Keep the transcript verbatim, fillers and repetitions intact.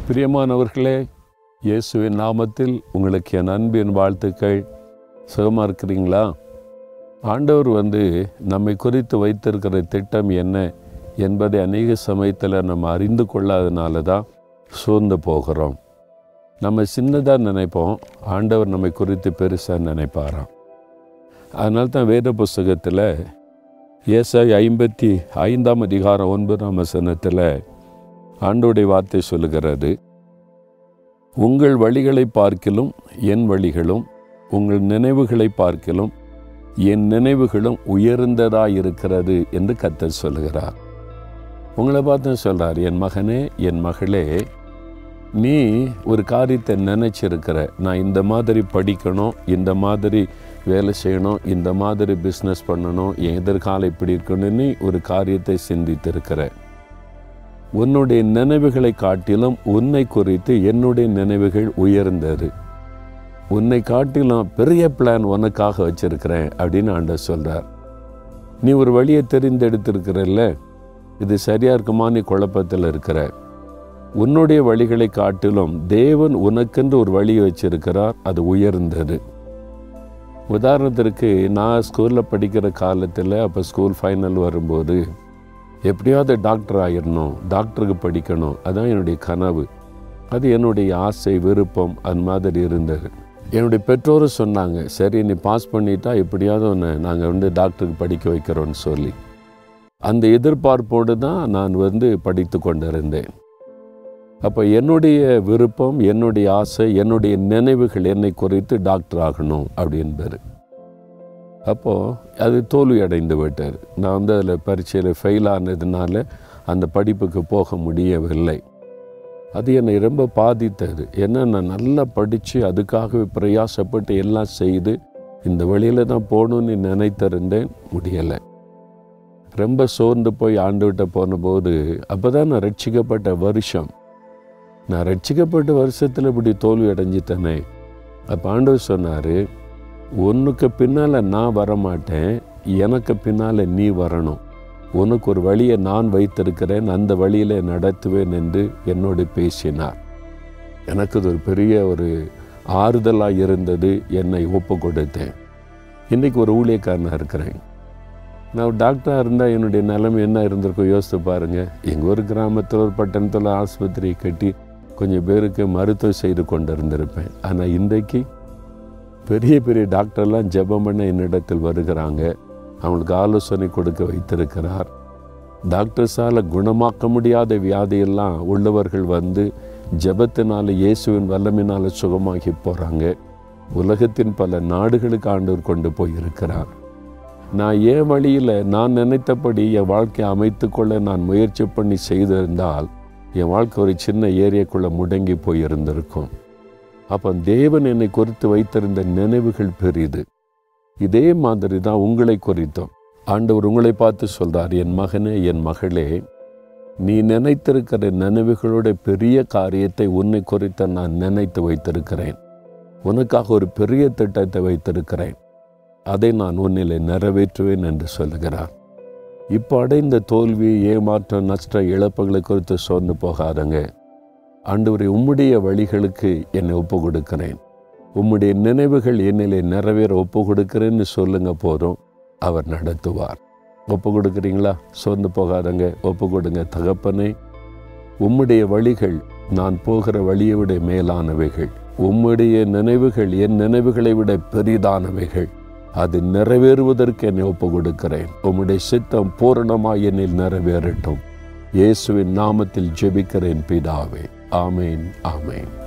பிரியமானவர்களே, இயேசுவின் நாமத்தில் உங்களுக்கு என் அன்பின் வாழ்த்துக்கள். சுகமாக இருக்கிறீங்களா? ஆண்டவர் வந்து நம்மை குறித்து வைத்திருக்கிற திட்டம் என்ன என்பதை அநேக சமயத்தில் நம்ம அறிந்து கொள்ளாதனால தான் சோர்ந்து போகிறோம். நம்ம சின்னதாக நினைப்போம், ஆண்டவர் நம்மை குறித்து பெருசாக நினைப்பாராம். அதனால தான் வேத புஸ்தகத்தில் ஏசாயா ஐம்பத்தி ஐந்தாம் அதிகாரம் ஒன்பதாம் வசனத்தில் ஆண்டவருடைய வார்த்தை சொல்லுகிறது, உங்கள் வழிகளை பார்க்கிலும் என் வழிகளும், உங்கள் நினைவுகளை பார்க்கிலும் என் நினைவுகளும் உயர்ந்ததாக இருக்கிறது என்று கர்த்தர் சொல்லுகிறார். உங்களை பார்த்து சொல்கிறார், என் மகனே, என் மகளே, நீ ஒரு காரியத்தை நினச்சிருக்கிற, நான் இந்த மாதிரி படிக்கணும், இந்த மாதிரி வேலை செய்யணும், இந்த மாதிரி பிஸ்னஸ் பண்ணணும், என் எதிர்காலம் இப்படி இருக்கணும்னு ஒரு காரியத்தை சிந்தித்திருக்கிற. உன்னுடைய நினைவுகளை காட்டிலும் உன்னை குறித்து என்னுடைய நினைவுகள் உயர்ந்தது. உன்னை காட்டிலும் பெரிய பிளான் உனக்காக வச்சிருக்கிறேன் அப்படின்னு ஆண்டவர் சொல்கிறார். நீ ஒரு வழியை தெரிந்தெடுத்திருக்கிறல்ல, இது சரியாக இருக்குமா? நீ குழப்பத்தில் இருக்கிற. உன்னுடைய வழிகளை காட்டிலும் தேவன் உனக்கென்று ஒரு வழியை வச்சிருக்கிறார், அது உயர்ந்தது. உதாரணத்திற்கு, நான் ஸ்கூலில் படிக்கிற காலத்தில், அப்போ ஸ்கூல் ஃபைனல் வரும்போது எப்படியாவது டாக்டர் ஆகிடணும், டாக்டருக்கு படிக்கணும், அதுதான் என்னுடைய கனவு, அது என்னுடைய ஆசை, விருப்பம், அது மாதிரி இருந்தது. என்னுடைய பெற்றோரும் சொன்னாங்க, சரி நீ பாஸ் பண்ணிட்டா எப்படியாவது ஒன்று நாங்கள் வந்து டாக்டருக்கு படிக்க வைக்கிறோன்னு சொல்லி. அந்த எதிர்பார்ப்போடு தான் நான் வந்து படித்து கொண்டிருந்தேன். அப்போ என்னுடைய விருப்பம், என்னுடைய ஆசை, என்னுடைய நினைவுகள் என்னை குறித்து டாக்டர் ஆகணும் அப்படின்பார். அப்போது அது தோல்வி அடைந்து விட்டார். நான் வந்து அதில் பரீட்சையில் ஃபெயில் ஆனதுனால அந்த படிப்புக்கு போக முடியவில்லை. அது என்னை ரொம்ப பாதித்தது. ஏன்னா நான் நல்லா படித்து அதுக்காகவே பிரயாசப்பட்டு எல்லாம் செய்து இந்த வழியில் தான் போகணுன்னு நினைத்திருந்தேன், முடியலை. ரொம்ப சோர்ந்து போய் ஆண்டுகிட்ட போனபோது, அப்போ தான் நான் ரட்சிக்கப்பட்ட வருஷம். நான் ரட்சிக்கப்பட்ட வருஷத்தில் இப்படி தோல்வி அடைஞ்சிட்டேனே. அப்போ ஆண்டவர் சொன்னார், உனக்கு பின்னால் நான் வரமாட்டேன், எனக்கு பின்னால் நீ வரணும். உனக்கு ஒரு வழியை நான் வைத்திருக்கிறேன், அந்த வழியில் நடத்துவேன் என்று என்னோடு பேசினார். எனக்கு அது ஒரு பெரிய ஒரு ஆறுதலாக இருந்தது. என்னை ஒப்பு கொடுத்தேன். இன்றைக்கி ஒரு ஊழியக்காரனாக இருக்கிறேன். நான் டாக்டராக இருந்தால் என்னுடைய நிலைமை என்ன இருந்திருக்கும் யோசித்து பாருங்கள். எங்கள் ஒரு கிராமத்தில் ஒரு பட்டணத்தில் ஆஸ்பத்திரி கட்டி கொஞ்சம் பேருக்கு மருத்துவம் செய்து கொண்டு இருந்திருப்பேன். ஆனால் இன்றைக்கு பெரிய பெரிய டாக்டர்லாம் ஜெபம் பண்ண என்னிடத்தில் வருகிறாங்க. அவங்களுக்கு ஆலோசனை கொடுக்க வைத்திருக்கிறார். டாக்டர்ஸால் குணமாக்க முடியாத வியாதியெல்லாம் உள்ளவர்கள் வந்து ஜெபத்தினால், இயேசுவின் வல்லமையினால் சுகமாகி போகிறாங்க. உலகத்தின் பல நாடுகளுக்கு ஆண்டவர் கொண்டு போயிருக்கிறார். நான் என் வழியில் நான் நினைத்தபடி என் வாழ்க்கையை அமைத்து கொள்ள நான் முயற்சி பண்ணி செய்திருந்தால் என் வாழ்க்கை ஒரு சின்ன ஏரியாக்குள்ளே முடங்கி போயிருந்திருக்கும். அப்போ தேவன் என்னை குறித்து வைத்திருந்த நினைவுகள் பெரிது. இதே மாதிரி தான் உங்களை குறித்தோம். ஆண்டவர் உங்களை பார்த்து சொல்கிறார், என் மகனே, என் மகளே, நீ நினைத்திருக்கிற நினைவுகளோட பெரிய காரியத்தை உன்னை குறித்த நான் நினைத்து வைத்திருக்கிறேன். உனக்காக ஒரு பெரிய திட்டத்தை வைத்திருக்கிறேன். அதை நான் உன்னிலே நிறைவேற்றுவேன் என்று சொல்லுகிறார். இப்போ அடைந்த தோல்வி, ஏமாற்றம், நஷ்ட இழப்புகளை குறித்து சோர்ந்து போகாதங்க. ஆண்டவரே, உம்முடைய வழிகளுக்கு என்னை ஒப்பு கொடுக்கிறேன், உம்முடைய நினைவுகள் என்னிலே நிறைவேற ஒப்பு கொடுக்கிறேன்னு சொல்லுங்க, போதும், அவர் நடத்துவார். ஒப்பு கொடுக்குறீங்களா? சோர்ந்து போகாதங்க, ஒப்பு கொடுங்க. தகப்பனே, உம்முடைய வழிகள் நான் போகிற வழியை விட மேலானவைகள், உம்முடைய நினைவுகள் என் நினைவுகளை விட பெரிதானவைகள். அது நிறைவேறுவதற்கு என்னை ஒப்பு கொடுக்கிறேன். உம்முடைய சித்தம் பூரணமாய் என்னில் நிறைவேறட்டும். இயேசுவின் நாமத்தில் ஜெபிக்கிறேன் பிதாவே. ஆமேன், ஆமேன்.